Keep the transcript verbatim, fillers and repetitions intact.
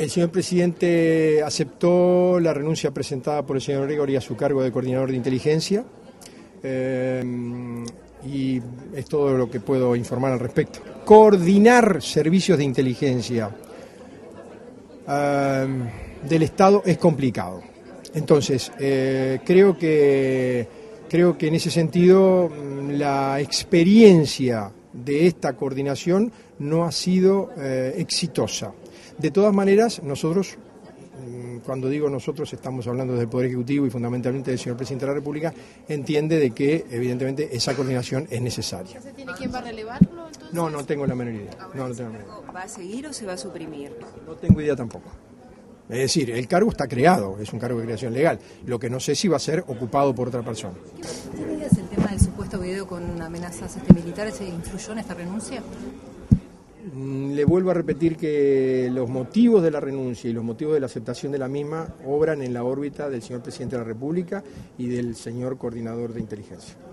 El señor presidente aceptó la renuncia presentada por el señor Gregori a su cargo de coordinador de inteligencia eh, y es todo lo que puedo informar al respecto. Coordinar servicios de inteligencia eh, del Estado es complicado. Entonces, eh, creo que, creo que en ese sentido la experiencia de esta coordinación no ha sido eh, exitosa. De todas maneras, nosotros, cuando digo nosotros, estamos hablando del Poder Ejecutivo y fundamentalmente del señor Presidente de la República, entiende de que, evidentemente, esa coordinación es necesaria. ¿Ya se tiene quién va a relevarlo, entonces? No, no tengo la menor idea. No, no tengo la menor idea. ¿Va a seguir o se va a suprimir? No tengo idea tampoco. Es decir, el cargo está creado, es un cargo de creación legal. Lo que no sé si va a ser ocupado por otra persona. ¿Tiene ideas el tema del supuesto video con amenazas este, militares? ¿Se influyó en esta renuncia? Le vuelvo a repetir que los motivos de la renuncia y los motivos de la aceptación de la misma obran en la órbita del señor Presidente de la República y del señor Coordinador de Inteligencia.